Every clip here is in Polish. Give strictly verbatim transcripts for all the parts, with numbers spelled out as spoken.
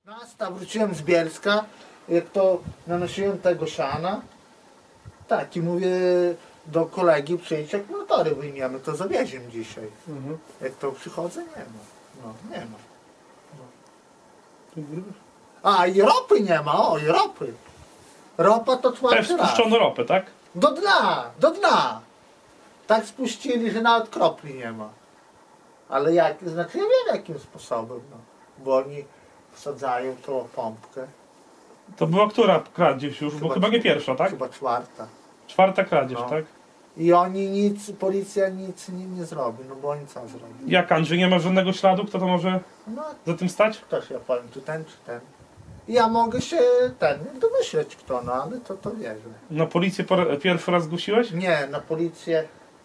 Nasta, wróciłem z Bielska, jak to nanosiłem tego siana, tak i mówię do kolegi, przyjdź, jak motory wyjmiemy, to zawieziemy dzisiaj. Mhm. Jak to przychodzę, nie ma. No, nie ma. No. A, i ropy nie ma, o, i ropy. Ropa to Też czwarty raz. spuszczono ropę, tak? Do dna, do dna. Tak spuścili, że nawet kropli nie ma. Ale jak, znaczy ja wiem jakim sposobem, no. Bo oni wsadzają tą pompkę. To była która kradzież już? Bo Chyba- chyba nie pierwsza, tak? Chyba czwarta. Czwarta kradzież, No. tak? I oni nic, policja nic nie, nie zrobi, no bo oni co zrobią? Jak, Andrzej, nie ma żadnego śladu? Kto to może No, za tym stać? ktoś ja powiem, czy ten, czy ten. Ja mogę się ten domyśleć kto, no ale to to wierzę. Na policję po, pierwszy raz zgłosiłeś? Nie, na policję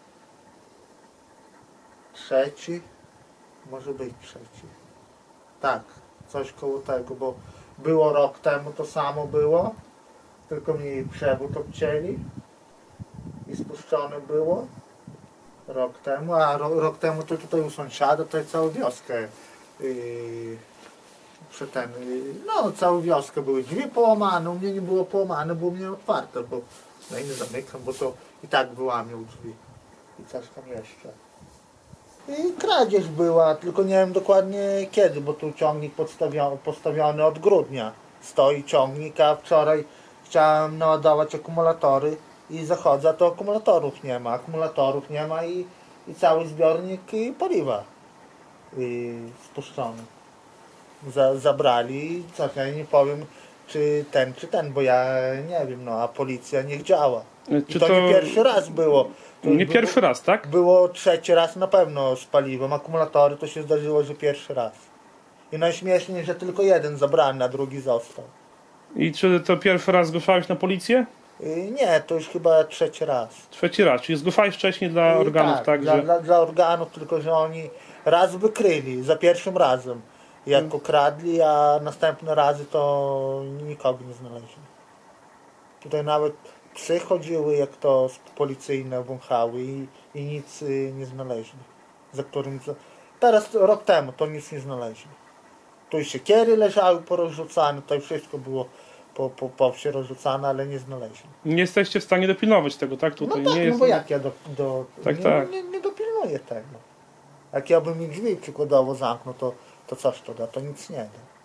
trzeci, może być trzeci. Tak, coś koło tego, bo było rok temu to samo było, tylko mi przewód obcięli i spuszczone było rok temu, a ro, rok temu to tutaj u sąsiada to całą wioskę yy, przy ten, yy, no całą wioskę były drzwi połamane, u mnie nie było połamane, było mnie otwarte, bo no i nie zamykam, bo to i tak wyłamiał drzwi i coś tam jeszcze. I kradzież była, tylko nie wiem dokładnie kiedy, bo tu ciągnik postawiony, postawiony od grudnia. Stoi ciągnik, a wczoraj chciałem naładować akumulatory i zachodzę, a to akumulatorów nie ma. Akumulatorów nie ma i, i cały zbiornik i paliwa i spuszczony. Za, zabrali i co, ja nie powiem czy ten, czy ten, bo ja nie wiem, no a policja niech działa. I Czy to, to nie pierwszy raz było. To nie było- pierwszy raz, tak? Było trzeci raz na pewno z paliwem. Akumulatory to się zdarzyło, że pierwszy raz. I najśmieszniej, że tylko jeden zabrany, a drugi został. I czy to pierwszy raz zgłaszałeś na policję? I nie, to już chyba trzeci raz. Trzeci raz, czyli zgłaszałeś wcześniej dla I organów, tak? dla, że... dla, dla organów, tylko że oni raz wykryli, za pierwszym razem, jak okradli, a następne razy to nikogo nie znaleźli. Tutaj nawet psy chodziły, jak to policyjne wąchały i, i nic y, nie znaleźli. Za którym... za- Teraz rok temu to nic nie znaleźli. Tu i siekiery leżały porozrzucane, to wszystko było po, po, po wsi rozrzucane, ale nie znaleźli. Nie jesteście w stanie dopilnować tego, tak? No Tutaj tak, nie no jest... bo jak ja do, do, Tak, nie, tak. Nie, nie dopilnuję tego. Jak ja bym mi drzwi przykładowo zamknął, to, to coś to da, to nic nie da.